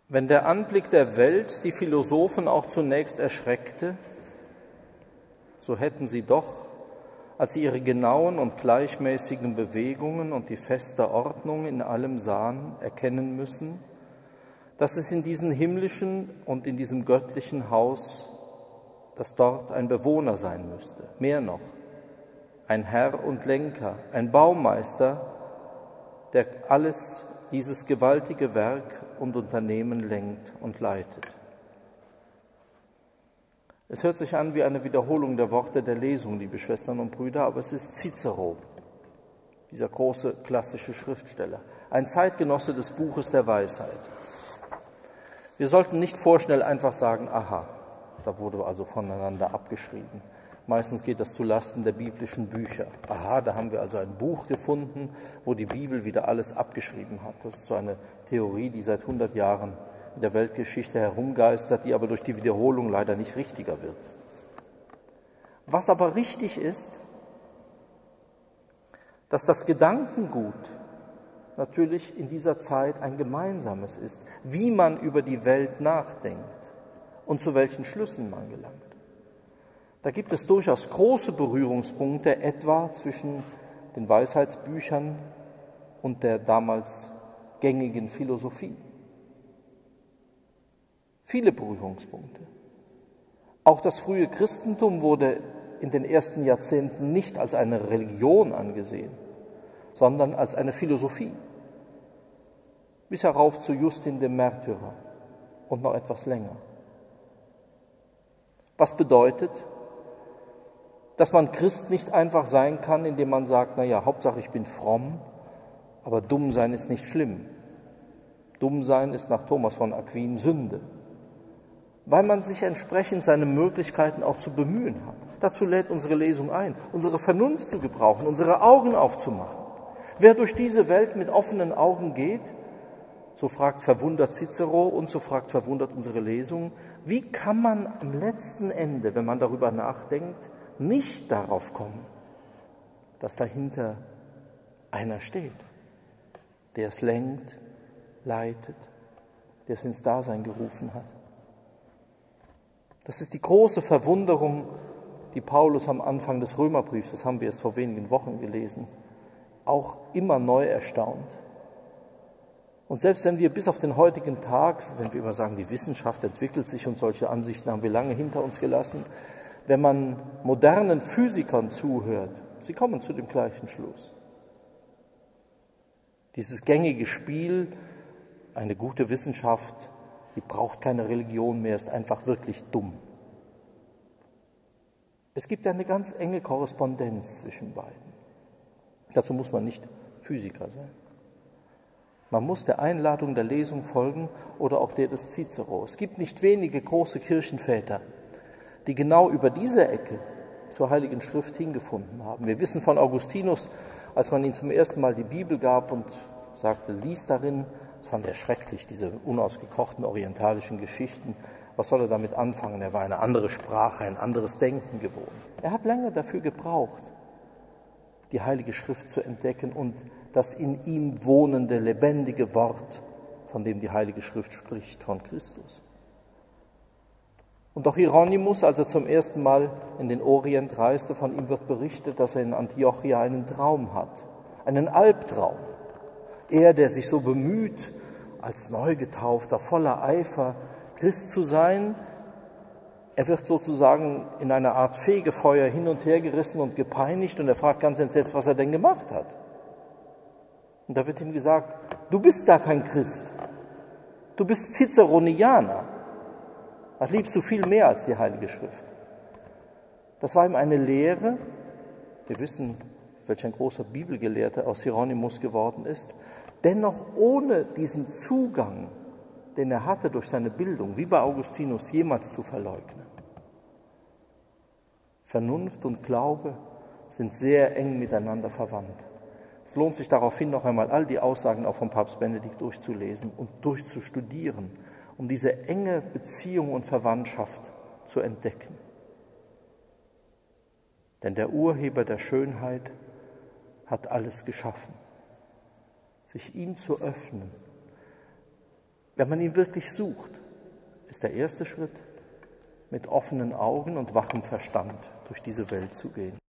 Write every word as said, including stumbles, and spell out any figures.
Wenn der Anblick der Welt die Philosophen auch zunächst erschreckte, so hätten sie doch, als sie ihre genauen und gleichmäßigen Bewegungen und die feste Ordnung in allem sahen, erkennen müssen, dass es in diesem himmlischen und in diesem göttlichen Haus, dass dort ein Bewohner sein müsste. Mehr noch, ein Herr und Lenker, ein Baumeister, der alles dieses gewaltige Werk und Unternehmen lenkt und leitet. Es hört sich an wie eine Wiederholung der Worte der Lesung, liebe Schwestern und Brüder, aber es ist Cicero, dieser große klassische Schriftsteller, ein Zeitgenosse des Buches der Weisheit. Wir sollten nicht vorschnell einfach sagen, aha, da wurde also voneinander abgeschrieben. Meistens geht das zulasten der biblischen Bücher. Aha, da haben wir also ein Buch gefunden, wo die Bibel wieder alles abgeschrieben hat. Das ist so eine Theorie, die seit hundert Jahren in der Weltgeschichte herumgeistert, die aber durch die Wiederholung leider nicht richtiger wird. Was aber richtig ist, dass das Gedankengut natürlich in dieser Zeit ein gemeinsames ist, wie man über die Welt nachdenkt und zu welchen Schlüssen man gelangt. Da gibt es durchaus große Berührungspunkte, etwa zwischen den Weisheitsbüchern und der damals gängigen Philosophie. Viele Berührungspunkte. Auch das frühe Christentum wurde in den ersten Jahrzehnten nicht als eine Religion angesehen, sondern als eine Philosophie. Bis herauf zu Justin dem Märtyrer und noch etwas länger. Was bedeutet, dass man Christ nicht einfach sein kann, indem man sagt, naja, Hauptsache ich bin fromm, aber dumm sein ist nicht schlimm. Dumm sein ist nach Thomas von Aquin Sünde, weil man sich entsprechend seine Möglichkeiten auch zu bemühen hat. Dazu lädt unsere Lesung ein, unsere Vernunft zu gebrauchen, unsere Augen aufzumachen. Wer durch diese Welt mit offenen Augen geht, so fragt verwundert Cicero und so fragt verwundert unsere Lesung, wie kann man am letzten Ende, wenn man darüber nachdenkt, nicht darauf kommen, dass dahinter einer steht, der es lenkt, leitet, der es ins Dasein gerufen hat. Das ist die große Verwunderung, die Paulus am Anfang des Römerbriefs, das haben wir erst vor wenigen Wochen gelesen, auch immer neu erstaunt. Und selbst wenn wir bis auf den heutigen Tag, wenn wir immer sagen, die Wissenschaft entwickelt sich und solche Ansichten haben wir lange hinter uns gelassen, wenn man modernen Physikern zuhört, sie kommen zu dem gleichen Schluss. Dieses gängige Spiel, eine gute Wissenschaft, die braucht keine Religion mehr, ist einfach wirklich dumm. Es gibt eine ganz enge Korrespondenz zwischen beiden. Dazu muss man nicht Physiker sein. Man muss der Einladung der Lesung folgen oder auch der des Cicero. Es gibt nicht wenige große Kirchenväter, die genau über diese Ecke zur Heiligen Schrift hingefunden haben. Wir wissen von Augustinus, als man ihm zum ersten Mal die Bibel gab und sagte, lies darin, das fand er schrecklich, diese unausgekochten orientalischen Geschichten. Was soll er damit anfangen? Er war eine andere Sprache, ein anderes Denken gewohnt. Er hat lange dafür gebraucht, die Heilige Schrift zu entdecken und das in ihm wohnende, lebendige Wort, von dem die Heilige Schrift spricht, von Christus. Und auch Hieronymus, als er zum ersten Mal in den Orient reiste, von ihm wird berichtet, dass er in Antiochia einen Traum hat, einen Albtraum. Er, der sich so bemüht, als Neugetaufter, voller Eifer, Christ zu sein, er wird sozusagen in einer Art Fegefeuer hin und her gerissen und gepeinigt und er fragt ganz entsetzt, was er denn gemacht hat. Und da wird ihm gesagt, du bist gar kein Christ, du bist Ciceronianer. Das liebst du viel mehr als die Heilige Schrift. Das war ihm eine Lehre, wir wissen, welch ein großer Bibelgelehrter aus Hieronymus geworden ist, dennoch ohne diesen Zugang, den er hatte durch seine Bildung, wie bei Augustinus, jemals zu verleugnen. Vernunft und Glaube sind sehr eng miteinander verwandt. Es lohnt sich daraufhin noch einmal all die Aussagen auch von Papst Benedikt durchzulesen und durchzustudieren, um diese enge Beziehung und Verwandtschaft zu entdecken. Denn der Urheber der Schönheit hat alles geschaffen. Sich ihm zu öffnen, Wenn man ihn wirklich sucht, ist der erste Schritt, mit offenen Augen und wachem Verstand durch diese Welt zu gehen.